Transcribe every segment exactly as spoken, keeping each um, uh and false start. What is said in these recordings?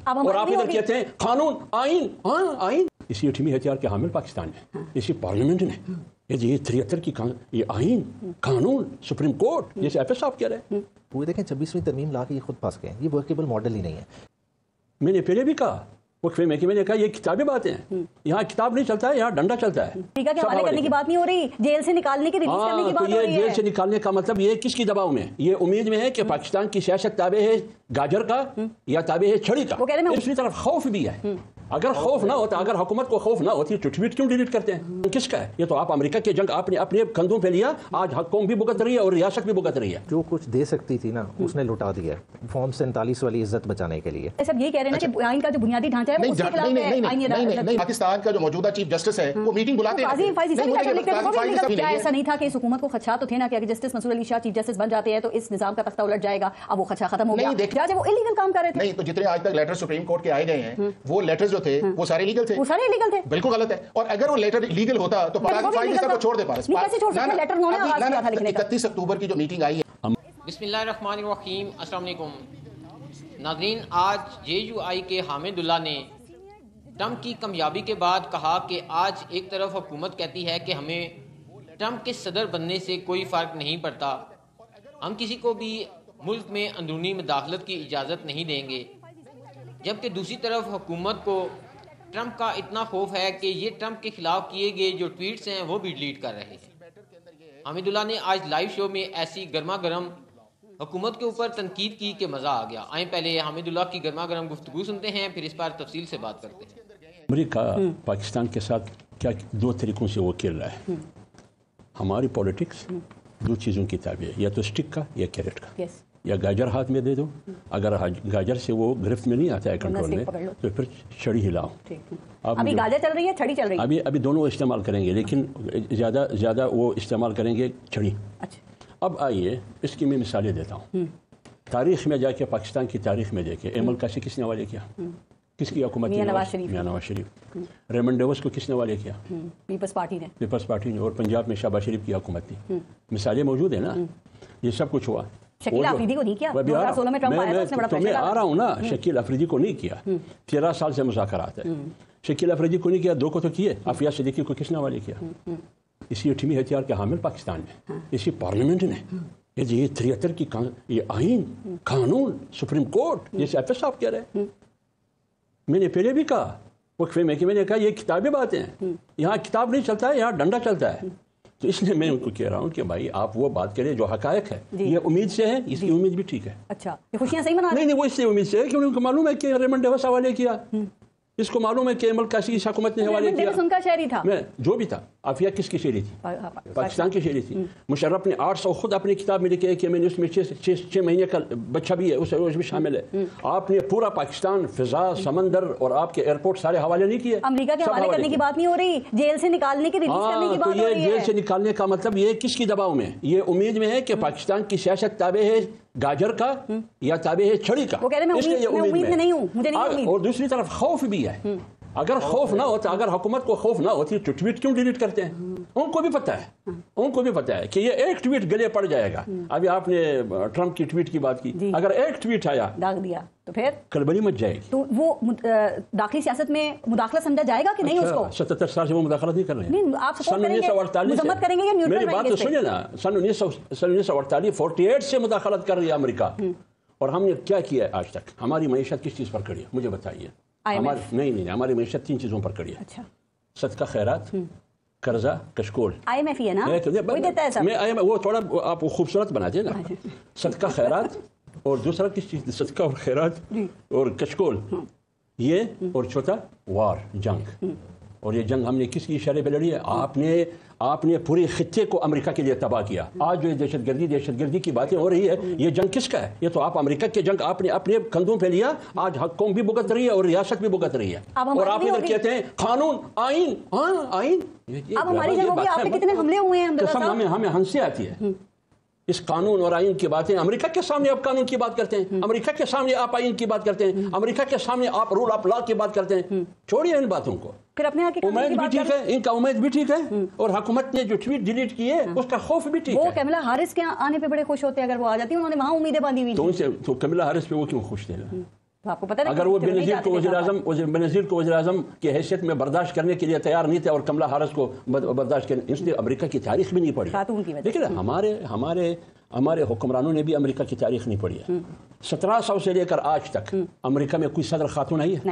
اور آپ ادھر کہتے ہیں قانون آئین. ہاں آئین اسی ایٹمی ہتھیار کے حامل پاکستان ہے, اسی پارلیمنٹ نے یہ تریہتر کی یہ آئین قانون سپریم کورٹ جیسے ایف ایس صاحب کہہ رہے ہیں. وہ دیکھیں چھبیسویں ترمیم لا کے یہ خود پھنس گئے, یہ ورکیبل ماڈل ہی نہیں ہے. میں نے پہلے بھی کہا وقفے میں کہ میں نے کہا یہ کتابیں باتیں ہیں, یہاں کتاب نہیں چلتا ہے, یہاں ڈنڈا چلتا ہے. امریکہ کے حوالے کرنے کی بات نہیں ہو رہی, جیل سے نکالنے کی ریلیز کرنے کی بات ہو رہی ہے. جیل سے نکالنے کا مطلب یہ کس کی دباؤ میں, یہ امید میں ہے کہ پاکستان کی سیاست تابع ہے گاجر کا یا تابع ہے چھڑی کا. دوسری طرف خوف بھی ہے. اگر خوف نہ ہوتا, اگر حکومت کو خوف نہ ہوتی تو ٹویٹ کیوں ڈیلیٹ کرتے ہیں؟ کس کا ہے یہ؟ تو آپ امریکہ کے جنگ آپ نے اپنے کندھوں پہ لیا, آج قوم بھی بھگت رہی ہے اور ریاست بھی بھگت رہی ہے. جو کچھ دے سکتی تھی نا اس نے لٹا دیا فارم سینتالیس والی عزت بچانے کے لیے. سب یہ کہہ رہے ہیں کہ آئین کا جو بنیادی ڈھانچہ ہے اس کے خلاف ہے. پاکستان کا جو موجودہ چیف جسٹس ہے وہ میٹنگ بلاتے ہیں. کیا ایسا نہیں تھا کہ اس حکومت کو خدشات تو تھے نا کہ اگر justice Mansoor Ali Shah chief justice بن جاتے ہیں تو اس نظام کا تختہ الٹ جائے گا؟ اب وہ خدشہ ختم ہو گیا. جج وہ انلیگل کام کر رہے تھے. نہیں تو جتنے آج تک لیٹر سپریم کورٹ کے آئے گئے ہیں وہ لیٹر جو تھے وہ سارے لیگل تھے. وہ سارے لیگل تھے. بالکل غلط ہے. اور اگر وہ لیٹر لیگل ہوتا تو کو چھوڑ دے پاس. اکتیس اکتوبر کی جو میٹنگ آئی ہے. بسم اللہ الرحمن الرحیم. السلام علیکم ناظرین. آج جے یو آئی کے حامد اللہ نے ٹرمپ کی کامیابی کے بعد کہا کہ آج ایک طرف حکومت کہتی ہے کہ ہمیں ٹرمپ کے صدر بننے سے کوئی فرق نہیں پڑتا, ہم کسی کو بھی ملک میں اندرونی مداخلت کی اجازت نہیں دیں گے, جبکہ دوسری طرف حکومت کو ٹرمپ کا اتنا خوف ہے کہ یہ ٹرمپ کے خلاف کیے گئے جو ٹویٹس ہیں وہ بھی ڈیلیٹ کر رہے ہیں. حامد اللہ نے آج لائیو شو میں ایسی گرما گرم حکومت کے اوپر تنقید کی کہ مزہ آ گیا. آئیں پہلے حامد اللہ کی گرما گرم گفتگو سنتے ہیں, پھر اس پر تفصیل سے بات کرتے ہیں. امریکہ پاکستان کے ساتھ کیا دو طریقوں سے وہ کھیل رہا ہے. ہماری پولیٹکس دو چیزوں کی تابع ہے, یا تو اسٹک کا یا کیرٹ کا. یا گاجر ہاتھ میں دے دو, اگر گاجر سے وہ گرفت میں نہیں آتا ہے کنٹرول میں تو پھر چھڑی ہلاؤ. ابھی گاجر چل رہی ہے, چھڑی چل رہی ہے. ابھی ابھی دونوں استعمال کریں گے, لیکن زیادہ زیادہ وہ استعمال کریں گے چھڑی. اب آئیے اس کی میں مثالیں دیتا ہوں. تاریخ میں جا کے پاکستان کی تاریخ میں دیکھے ایمل کاشی کس نے حوالے کیا, کس کی حکومت؟ میاں نواز شریف. میاں نواز شریف. ریمنڈ ڈیوس کو کس نے حوالے کیا؟ پیپلز پارٹی نے. پیپلز پارٹی نے. اور پنجاب میں شہباز شریف کی حکومت تھی. مثالیں موجود ہیں نا. یہ سب کچھ ہوا. شکیل افریدی کو نہیں کیا. دو ہزار سولہ میں ٹرمپ آیا تھا, اس نے بڑا پریشر ڈالا. میں آ رہا ہوں نا, شکیل افریدی کو نہیں کیا. تیرہ سال سے مذاکرات ہے. شکیل افریدی کو نہیں کیا, دو کو تو کیے. عافیہ صدیقی کو کس نے حوالے کیا؟ اسی ایٹمی ہتھیار کے حامل پاکستان نے, اسی پارلیمنٹ نے یہ تریہتر کی یہ آئین قانون سپریم کورٹ جیسے ایف ایس صاحب کہہ رہے ہیں. میں نے پہلے بھی کہا وقفے میں کہ میں نے کہا یہ کتابیں باتیں ہیں, یہاں کتاب نہیں چلتا ہے, یہاں ڈنڈا چلتا ہے. تو اس لیے میں ان کو کہہ رہا ہوں کہ بھائی آپ وہ بات کریں جو حقائق ہے. یہ امید سے ہے, اس کی امید بھی ٹھیک ہے. اچھا یہ خوشیاں صحیح منا. نہیں نہیں وہ اس سے امید سے ہے کہ ان کو معلوم ہے کہ ریمنڈ ڈیوس حوالے کیا, اس کو معلوم ہے کہ ایمل کاشی کی حکومت نے حوالے کیا. ان کا شہری تھا. میں جو بھی تھا. عافیہ کس کی شہری تھی؟ پاکستان کی شہری تھی. مشرف نے آٹھ سو خود اپنی کتاب میں لکھے کہ میں نے اس میں چھ مہینے کا بچہ بھی ہے, اس میں شامل ہے. آپ نے پورا پاکستان, فضا, سمندر اور آپ کے ایئرپورٹ سارے حوالے نہیں کیے. امریکہ کے حوالے کرنے کی بات نہیں ہو رہی, جیل سے نکالنے کی ریلیز کرنے کی بات ہو رہی ہے. جیل سے نکالنے کا مطلب یہ کس کی دباؤ میں, یہ امید میں ہے کہ پاکستان کی سیاست تابع ہے گاجر کا یا تابع ہے چھڑی کا. وہ کہہ رہے ہیں میں امید میں نہیں ہوں, مجھے نہیں امید. اور دوسری طرف خوف بھی ہے. اگر خوف نہ ہوتا, اگر حکومت کو خوف نہ ہوتی تو ٹویٹ کیوں ڈیلیٹ کرتے ہیں؟ ان کو بھی پتہ ہے, ان کو بھی پتہ ہے کہ یہ ایک ٹویٹ گلے پڑ جائے گا. ابھی آپ نے ٹرمپ کی ٹویٹ کی بات کی, اگر ایک ٹویٹ آیا داغ دیا تو پھر کلبلی مچ جائے گی. تو وہ داخلی سیاست میں مداخلت سمجھا جائے گا کہ نہیں؟ اس کو ستتر سال سے وہ مداخلت نہیں کر رہے ہیں. آپ سن انیس سو اڑتالیس کریں گے, میری بات تو سنیے نا. سن انیس سو سن انیس سو اڑتالیس فورٹی ایٹ سے مداخلت کر رہی ہے امریکہ, اور ہم نے کیا کیا ہے آج تک؟ ہماری معیشت کس چیز پر کڑی ہے مجھے بتائیے. ہماری نہیں نہیں ہماری معیشت تین چیزوں پر کڑی ہے. اچھا. صدقہ خیرات, قرضہ, کشکول. آئی ایم ایف ہی ہے نا, وہی دیتا ہے سب. میں وہ تھوڑا آپ خوبصورت بنا دیں نا. صدقہ خیرات اور دوسرا کس چیز, صدقہ اور خیرات اور کشکول, یہ. اور چوتھا وار, جنگ. اور یہ جنگ ہم نے کس کی اشارے پہ لڑی ہے؟ آپ نے آپ نے پورے خطے کو امریکہ کے لیے تباہ کیا. آج جو دہشت گردی دہشت گردی کی باتیں ہو رہی ہے, یہ جنگ کس کا ہے؟ یہ تو آپ امریکہ کے جنگ آپ نے اپنے کندھوں پہ لیا. آج قوم بھی بھگت رہی ہے اور ریاست بھی بھگت رہی ہے. اور آپ ادھر کہتے ہیں قانون آئین. ہاں آئین. اب ہماری جنگوں میں آپ پہ کتنے حملے ہوئے ہیں؟ ہمیں ہمیں ہنسی آتی ہے اس قانون اور آئین کی باتیں. امریکہ کے سامنے آپ قانون کی بات کرتے ہیں, امریکہ کے سامنے آپ آئین کی بات کرتے ہیں, امریکہ کے سامنے آپ رول آف لا کی بات کرتے ہیں. چھوڑیے ان باتوں کو. پھر اپنے امید بھی ٹھیک ہے, ان کا امید بھی ٹھیک ہے, اور حکومت نے جو ٹویٹ ڈیلیٹ کیے اس کا خوف بھی ٹھیک ہے. وہ کیملا ہارس کے آنے پہ بڑے خوش ہوتے ہیں اگر وہ آ جاتی, انہوں نے وہاں امیدیں باندھی ہوئی. تو ان سے تو کیملا ہارس پہ وہ کیوں خوش تھے؟ تو آپ کو پتہ ہے اگر وہ بینظیر کو وزیر اعظم بینظیر کو وزیر اعظم کی حیثیت میں برداشت کرنے کے لیے تیار نہیں تھے اور کملا ہارس کو برداشت کرنے، اس نے امریکہ کی تاریخ بھی نہیں پڑھی خاتون کی وجہ لیکن ہمارے ہمارے ہمارے حکمرانوں نے بھی امریکہ کی تاریخ نہیں پڑھی ہے. سترہ سو سے لے کر آج تک امریکہ میں کوئی صدر خاتون آئی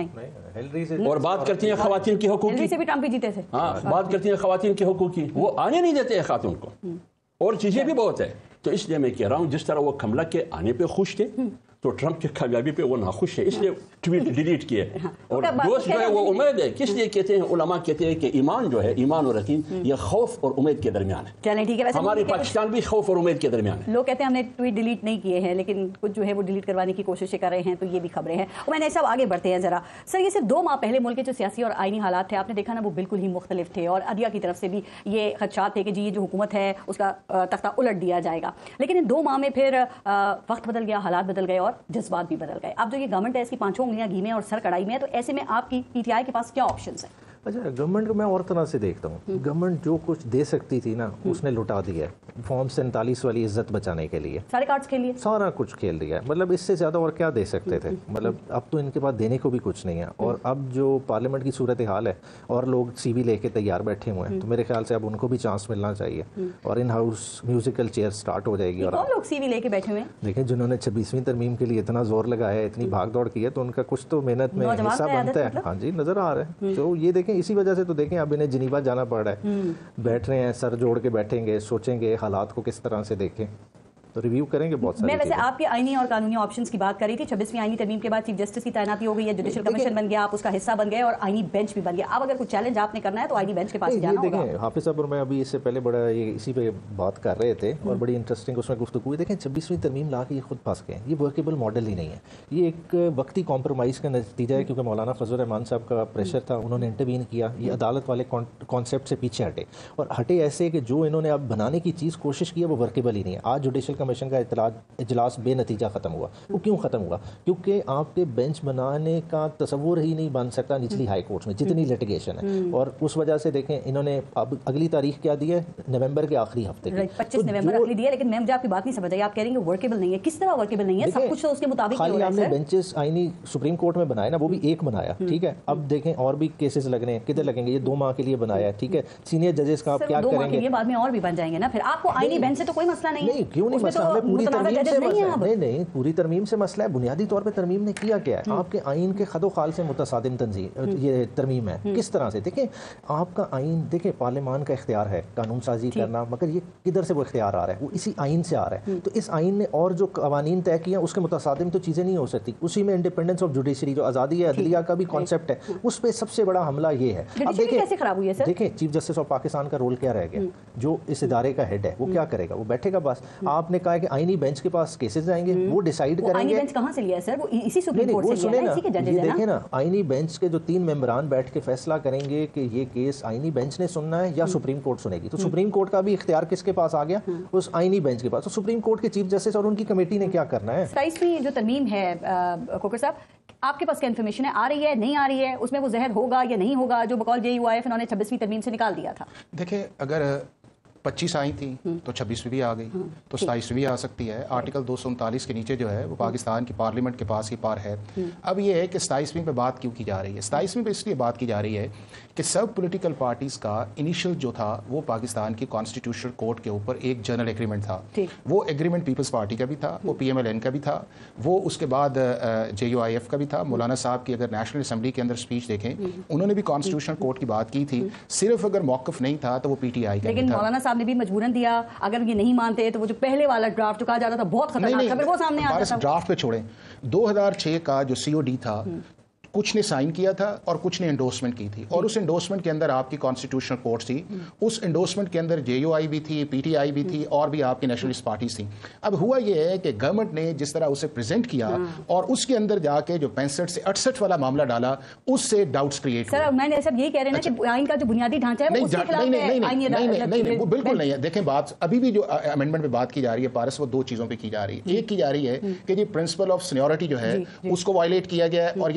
ہے اور بات کرتی ہیں خواتین کے حقوق کی. سے بھی ٹرمپ جیتے تھے. ہاں بات کرتی ہیں خواتین کے حقوق کی، وہ آنے نہیں دیتے ہیں خاتون کو، اور چیزیں بھی بہت ہے. تو اس لیے میں کہہ رہا ہوں جس طرح وہ کملا کے آنے پہ خوش تھے تو ٹرمپ کی کامیابی پہ وہ ناخوش ہے، اس لیے ٹویٹ ڈیلیٹ کیے. اور دوست جو ہے وہ امید ہے، کس لیے کہتے ہیں علماء کہتے ہیں کہ ایمان جو ہے، ایمان اور یقین یہ خوف اور امید کے درمیان ہے. چلیں ٹھیک ہے، ہماری پاکستان بھی خوف اور امید کے درمیان ہے. لوگ کہتے ہیں ہم نے ٹویٹ ڈیلیٹ نہیں کیے ہیں لیکن کچھ جو ہے وہ ڈیلیٹ کروانے کی کوششیں کر رہے ہیں، تو یہ بھی خبریں ہیں. اور میں نے صاحب آگے بڑھتے ہیں ذرا. سر یہ صرف دو ماہ پہلے ملک کے جو سیاسی اور آئینی حالات تھے آپ نے دیکھا نا وہ بالکل ہی مختلف تھے، اور عدلیہ کی طرف سے بھی یہ خدشات تھے کہ جی یہ جو حکومت ہے اس کا تختہ الٹ دیا جائے گا. لیکن ان دو ماہ میں پھر وقت بدل گیا، حالات بدل گئے اور جذبات بھی بدل گئے. اب جو یہ گورنمنٹ ہے اس کی پانچوں انگلیاں گھی میں اور سر کڑائی میں ہے، تو ایسے میں آپ کی پی ٹی آئی کے پاس کیا آپشنز ہیں؟ اچھا گورنمنٹ کو میں اور طرح سے دیکھتا ہوں. گورنمنٹ جو کچھ دے سکتی تھی نا اس نے لٹا دیا ہے فارم سینتالیس والی عزت بچانے کے لیے. سارے کارڈز کھیل لیے، سارا کچھ کھیل دیا ہے. مطلب اس سے زیادہ اور کیا دے سکتے تھے؟ مطلب اب تو ان کے پاس دینے کو بھی کچھ نہیں ہے. اور اب جو پارلیمنٹ کی صورت حال ہے اور لوگ سی وی لے کے تیار بیٹھے ہوئے ہیں، تو میرے خیال سے اب ان کو بھی چانس ملنا چاہیے اور in house musical chair start ہو جائے گی. اور کون لوگ سی وی لے کے بیٹھے ہوئے ہیں؟ دیکھیں جنہوں نے چھبیسویں ترمیم کے لیے اتنا زور لگایا ہے، اتنی بھاگ دوڑ کی ہے، تو ان کا کچھ تو محنت میں حصہ بنتا ہے. ہاں جی نظر آ رہا ہے. تو یہ دیکھیں اسی وجہ سے تو دیکھیں اب انہیں جنیوا جانا پڑ رہا ہے. بیٹھ رہے ہیں، سر جوڑ کے بیٹھیں گے، سوچیں گے حالات کو کس طرح سے دیکھیں، تو ریویو کریں گے بہت ساری. میں ویسے آپ کے آئینی اور قانونی آپشنز کی بات کر رہی تھی. چھبیسویں آئینی ترمیم کے بعد چیف جسٹس کی تعیناتی ہو گئی ہے، جوڈیشل کمیشن بن گیا، آپ اس کا حصہ بن گئے اور آئینی بینچ بھی بن گیا. اب اگر کوئی چیلنج آپ نے کرنا ہے تو آئینی بینچ کے پاس جانا ہوگا. دیکھیں حافظ صاحب اور میں ابھی اس سے پہلے بڑا یہ اسی پہ بات کر رہے تھے اور بڑی انٹرسٹنگ اس میں گفتگو ہوئی. دیکھیں چھبیسویں ترمیم لا کے یہ خود پھنس گئے. یہ ورکیبل ماڈل ہی نہیں ہے، یہ ایک وقتی کمپرومائز کا نتیجہ ہے کیونکہ مولانا فضل الرحمان صاحب کا پریشر تھا، انہوں نے انٹروین کیا. یہ عدالت والے کانسیپٹ سے پیچھے ہٹے اور ہٹے ایسے کہ جو انہوں نے اب بنانے کی چیز کوشش کی ہے وہ ورکیبل ہی نہیں ہے. آج جوڈیشل کمیشن کا اجلاس بے نتیجہ ختم ہوا. وہ کیوں ختم ہوا؟ کیونکہ آپ کے بینچ بنانے کا تصور ہی نہیں بن سکتا نچلی ہائی کورٹس میں جتنی لیٹیگیشن ہے. اور اس وجہ سے دیکھیں انہوں نے اب اگلی تاریخ کیا دی ہے، نومبر کے آخری ہفتے کی پچیس نومبر اگلی دی ہے. لیکن میں مجھے آپ کی بات نہیں سمجھ آئی، آپ کہہ رہی ہیں کہ ورکیبل نہیں ہے. کس طرح ورکیبل نہیں ہے؟ سب کچھ تو اس کے مطابق خالی آپ نے بینچز آئینی سپریم کورٹ میں بنایا نا، وہ بھی ایک بنایا، ٹھیک ہے. اب دیکھیں اور بھی کیسز لگنے ہیں، کدھر لگیں گے؟ یہ دو ماہ کے لیے بنایا ہے، ٹھیک ہے. سینئر ججز کا آپ کیا کریں گے؟ بعد میں اور بھی بن جائیں گے نا. پھر آپ کو آئینی بینچ سے تو کوئی مسئلہ نہیں ہے. کیوں نہیں مسئلہ؟ ہمیں پوری ترمیم سے نہیں نہیں پوری ترمیم سے مسئلہ ہے. بنیادی طور پہ ترمیم نے کیا کیا ہے؟ آپ کے آئین کے خد و خال سے متصادم تنظیم یہ ترمیم ہے. کس طرح سے؟ دیکھیں آپ کا آئین، دیکھیں پارلیمان کا اختیار ہے قانون سازی کرنا، مگر یہ کدھر سے وہ اختیار آ رہا ہے؟ وہ اسی آئین سے آ رہا ہے. تو اس آئین نے اور جو قوانین طے کیا اس کے متصادم تو چیزیں نہیں ہو سکتی. اسی میں انڈیپینڈنس آف جوڈیشری جو آزادی ہے عدلیہ کا بھی کانسیپٹ ہے، اس پہ سب سے بڑا حملہ یہ ہے. اب دیکھیں دیکھیں چیف جسٹس آف پاکستان کا رول کیا رہ گیا؟ جو اس ادارے کا ہیڈ ہے وہ کیا کرے گا؟ وہ بیٹھے گا بس. آپ نے کہا کہ آئینی بینچ کے پاس کیسز جائیں گے، وہ ڈیسائیڈ کریں گے. کہاں سے لیا ہے سر؟ وہ اسی سپریم کورٹ سے لیا ہے، اسی کے ججز ہیں نا. دیکھیں نا آئینی بینچ کے جو تین ممبران بیٹھ کے فیصلہ کریں گے کہ یہ کیس آئینی بینچ نے سننا ہے یا سپریم کورٹ سنے گی. تو سپریم کورٹ کا بھی اختیار کس کے پاس آ گیا؟ اس آئینی بینچ کے پاس. تو سپریم کورٹ کے چیف جسٹس اور ان کی کمیٹی نے کیا کرنا ہے؟ ستائیسویں جو ترمیم ہے کوکر صاحب، آپ کے پاس کیا انفارمیشن ہے؟ آ رہی ہے نہیں آ رہی ہے؟ اس میں وہ زہر ہوگا یا نہیں ہوگا جو بقول جے یو آئی ایف انہوں نے چھبیسویں ترمیم سے نکال دیا تھا؟ دیکھیں اگر پچیس آئی تھی تو چھبیسویں بھی آ گئی تو ستائیسویں بھی آ سکتی ہے. آرٹیکل دو سو انتالیس کے نیچے جو ہے وہ پاکستان کی پارلیمنٹ کے پاس ہی پار ہے. اب یہ ہے کہ ستائیسویں پہ بات کیوں کی جا رہی ہے؟ ستائیسویں پہ اس لیے بات کی جا رہی ہے کہ سب پولیٹیکل پارٹیز کا انیشل جو تھا وہ پاکستان کی کانسٹیٹیوشنل کورٹ کے اوپر ایک جنرل ایگریمنٹ تھا. وہ ایگریمنٹ پیپلز پارٹی کا بھی تھا، وہ پی ایم ایل این کا بھی تھا، وہ اس کے بعد جے یو آئی ایف کا بھی تھا. مولانا صاحب کی اگر نیشنل اسمبلی کے اندر اسپیچ دیکھیں انہوں نے بھی کانسٹیٹیوشنل کورٹ کی بات کی تھی. صرف اگر موقف نہیں تھا تو وہ پی ٹی آئی کا. لیکن مولانا صاحب نے بھی مجبوراً دیا، اگر یہ نہیں مانتے تو وہ جو پہلے والا ڈرافٹ جو کہا جاتا تھا بہت خطرناک تھا، پھر وہ سامنے آ جاتا. ڈرافٹ پہ چھوڑیں، دو ہزار چھ کا جو سی او ڈی تھا کچھ نے سائن کیا تھا اور کچھ نے انڈورسمنٹ کی تھی، اور اس انڈورسمنٹ کے اندر آپ کی کانسٹیٹیوشنل کورٹ تھی. اس انڈورسمنٹ کے اندر جے یو آئی بھی تھی، پی ٹی آئی بھی تھی اور بھی آپ کی نیشنلسٹ پارٹیز تھیں. اب ہوا یہ ہے کہ گورنمنٹ نے جس طرح اسے پریزنٹ کیا اور اس کے اندر جا کے جو پینسٹھ سے اڑسٹھ والا معاملہ ڈالا اس سے ڈاؤٹس کریٹ ہوئے. سر میں نے سب یہی کہہ رہے ہیں کہ آئین کا جو بنیادی ڈھانچہ ہے وہ اس کے خلاف ہے. نہیں نہیں نہیں وہ بالکل نہیں ہے. دیکھیں بات ابھی بھی جو امینڈمنٹ پہ بات کی جا رہی ہے پارس، وہ دو چیزوں پہ کی جا رہی ہے. ایک کی جا رہی ہے کہ یہ پرنسپل آف سینیورٹی جو ہے اس کو وائلیٹ کیا گیا ہے اور یہ بیسک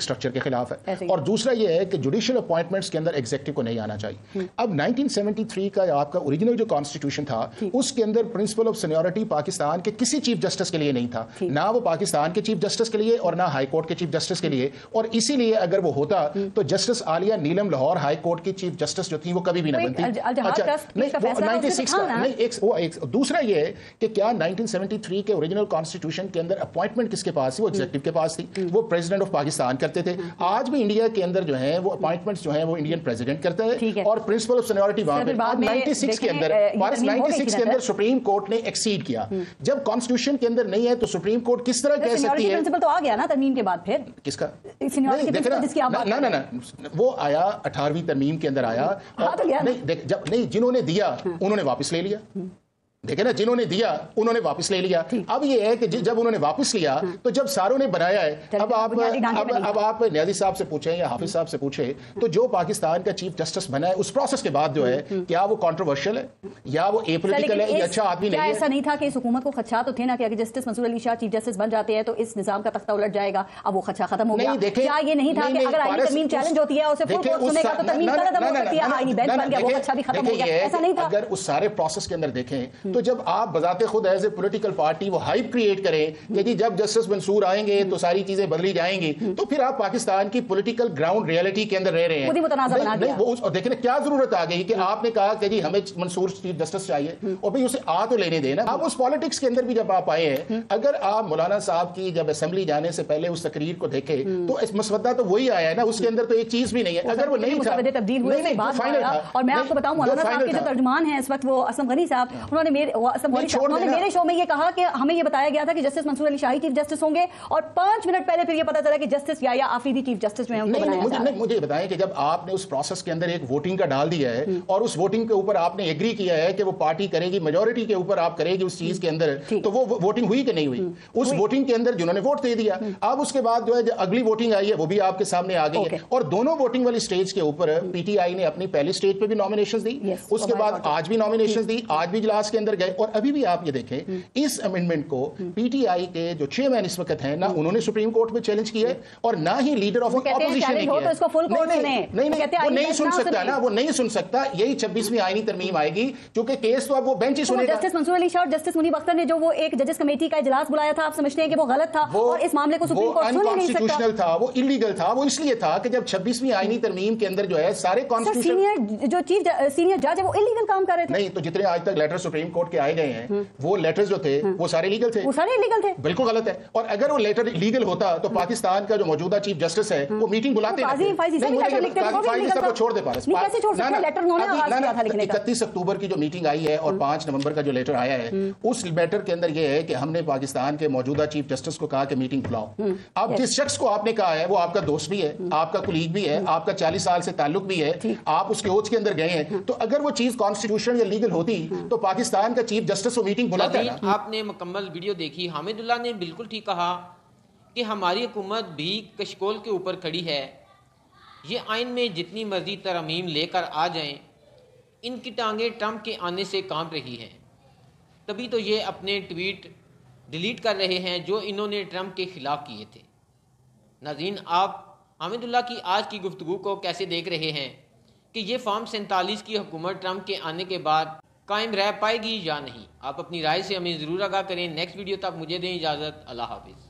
स्ट्रक्चर के खिलाफ है, और दूसरा ये है कि जुडिशियल अपॉइंटमेंट्स के अंदर एग्जीक्यूटिव को नहीं आना चाहिए। अब नाइनटीन सेवेंटी थ्री का आपका ओरिजिनल जो कॉन्स्टिट्यूशन था उसके अंदर प्रिंसिपल ऑफ सीनियरिटी पाकिस्तान के किसी चीफ जस्टिस के लिए नहीं था, ना वो पाकिस्तान के चीफ जस्टिस के लिए और ना हाई कोर्ट के चीफ जस्टिस के लिए, और इसीलिए अगर वो होता तो justice Aalia Neelum Lahore high court की चीफ जस्टिस जो थी वो कभी भी ना बनती। अच्छा नहीं, नाइनटी सिक्स का नहीं, एक वो एक दूसरा ये है कि क्या नाइनटीन सेवेंटी थ्री के ओरिजिनल कॉन्स्टिट्यूशन के अंदर अपॉइंटमेंट किसके पास थी? वो एग्जीक्यूटिव के पास थी, वो प्रेसिडेंट ऑफ पाकिस्तान करते थे। आज भी इंडिया के अंदर जो है वो अपॉइंटमेंट्स जो है वो इंडियन प्रेसिडेंट करता है और प्रिंसिपल ऑफ सीनियरिटी वहां पे नाइनटी सिक्स के अंदर नाइनटी सिक्स के अंदर सुप्रीम कोर्ट ने एक्सीड किया। जब कॉन्स्टिट्यूशन के अंदर नहीं है तो सुप्रीम कोर्ट किस तरह कह सकती है? प्रिंसिपल तो आ गया ना तरमीम के बाद, फिर किसका सीनियरिटी प्रिंसिपल जिसकी आप बात ना ना ना वो आया अठारहवीं तरमीम के अंदर आया, नहीं जब नहीं जिन्होंने दिया उन्होंने वापस ले लिया, देखे ना, जिन्होंने दिया उन्होंने वापस ले लिया। अब ये है कि जब उन्होंने वापस लिया तो जब सारों ने बनाया है, अब आप अब अब आप न्याजी साहब से पूछें या हाफिज साहब से पूछें तो जो पाकिस्तान का चीफ जस्टिस बना है उस प्रोसेस के बाद जो है क्या वो कंट्रोवर्शियल है या वो एपॉलिटिकल है या अच्छा आदमी नहीं है? ऐसा नहीं था कि इस हुकूमत को खदशा तो थे ना कि अगर justice Mansoor Ali Shah chief justice बन जाते हैं तो इस निजाम का तख्ता उलट जाएगा, अब वो खदशा खत्म हो गया। क्या ये नहीं था कि अगर आईनी तरमीम चैलेंज होती है उसे फुल कोर्ट सुनेगा तो तरमीम खत्म हो सकती है, आईनी बेंच बन गया, वो खदशा भी खत्म हो गया, ऐसा नहीं था। अगर उस सारे प्रोसेस के अंदर देखें तो जब आप खुद एज ए पॉलिटिकल पार्टी वो हाइप क्रिएट करें कि जी जब जस्टिस मंसूर आएंगे तो सारी चीजें बदली जाएंगी, तो फिर आप पाकिस्तान की पॉलिटिकल ग्राउंड रियलिटी के अंदर रह रहे हैं। नहीं, नहीं, वो और देखने क्या जरूरत आ गई कि आपने कहा कि जी हमें मंसूर चीफ जस्टिस चाहिए और भाई उसे आ तो लेने देना। आप उस पॉलिटिक्स के अंदर भी जब आप आए हैं, अगर आप मौलाना साहब की जब असेंबली जाने से पहले उस तकरीर को देखे तो इस मसवदा तो वही आया है ना, उसके अंदर तो एक चीज भी नहीं है। अगर वो नहीं था तब्दील हुए नहीं फाइनल था। और मैं आपको बताऊं मौलाना साहब के जो तर्जुमान हैं इस वक्त वो असलम गनी साहब, उन्होंने मेरे शो में ये कहा कि हमें ये बताया गया था कि जस्टिस मंसूर अली शाही चीफ जस्टिस होंगे और पांच मिनट पहले फिर ये पता चला कि justice Yahya Afridi chief justice में उनको बनाया मुझे, नहीं, मुझे बताएं कि जब आपने उस प्रोसेस के अंदर एक वोटिंग का डाल दिया है और उस वोटिंग के ऊपर आपने एग्री किया है कि वो पार्टी करेगी मेजोरिटी के ऊपर आप करेगी उस चीज के अंदर, तो वो वोटिंग हुई कि नहीं हुई? उस वोटिंग के अंदर जिन्होंने वोट दे दिया, अब उसके बाद जो है अगली वोटिंग आई है वो भी आपके सामने आ गई है और दोनों वोटिंग वाली स्टेज के ऊपर पीटीआई ने अपनी पहली स्टेज पे भी नॉमिनेशंस दी, उसके बाद आज भी नॉमिनेशंस दी, आज भी इजलास के अंदर गए और अभी भी आप ये देखें इस अमेंडमेंट को पीटीआई के जो चेयरमैन इस वक्त हैं ना उन्होंने सुप्रीम कोर्ट में चैलेंज किया है और ना ही लीडर ऑफ ऑपोजिशन ने किया। तो फुल कोर्ट नहीं नहीं नहीं वो नहीं सुन सकता ना, वो नहीं सुन सकता। यही छब्बीसवीं आईनी तरमीम आएगी क्योंकि केस तो अब वो बेंच ही सुनेगा। जस्टिस मंसूर अली शाह और जस्टिस मुनीब अख्तर ने जो वो एक जजेस कमेटी का इजलास बुलाया था, आप समझते हैं कि वो गलत था और इस मामले को सुप्रीम कोर्ट सुन ही नहीं सकता? अनकॉन्स्टिट्यूशनल था, वो इलीगल था। वो इसलिए था कि जब छब्बीसवीं आईनी तरमीम के अंदर जो है सारे कॉन्स्टिट्यूशन सीनियर जो चीफ सीनियर जज है वो इलीगल काम कर रहे थे। नहीं तो जितने आज तक लेटर सुप्रीम कोर्ट के आए गए हैं वो लेटर्स जो थे वो सारे लीगल थे, वो सारे इलीगल थे। बिल्कुल गलत है। और अगर वो लेटर लीगल होता तो पाकिस्तान का जो मौजूदा चीफ जस्टिस है वो मीटिंग बुलाते छोड़ दे इकतीस अक्टूबर की जो मीटिंग आई है और पांच नवंबर का जो लेटर आया है उस लेटर के अंदर ये है कि हमने पाकिस्तान के मौजूदा चीफ जस्टिस को कहा कि मीटिंग बुलाओ। अब जिस शख्स को आपने कहा है वो आपका दोस्त भी है, आपका कुलीग भी है, आपका चालीस साल से ताल्लुक भी है, आप उसके ओज के अंदर गए हैं, तो अगर वो चीज कॉन्स्टिट्यूशन या लीगल होती तो पाकिस्तान का चीफ जस्टिस वो मीटिंग बुलाता है। आपने मुकम्मल वीडियो देखी, हामिदुल्लाह ने बिल्कुल ठीक कहा कि हमारी हुकूमत भी कशकोल के ऊपर खड़ी है। ये आइन में जितनी मर्जी तरमीम लेकर आ जाएं, इनकी टांगें ट्रंप के आने से कांप रही हैं। तभी तो ये अपने ट्वीट डिलीट कर रहे हैं जो इन्होंने ट्रंप के खिलाफ किए थे। नाज़रीन, आप हामिदुल्लाह की आज की गुफ्तगू को कैसे देख रहे हैं कि ये फॉर्म सैंतालीस की हुकूमत ट्रंप के आने के बाद कायम रह पाएगी या नहीं? आप अपनी राय से हमें ज़रूर आगाह करें। नेक्स्ट वीडियो तक मुझे दें इजाज़त। अल्लाह हाफिज़।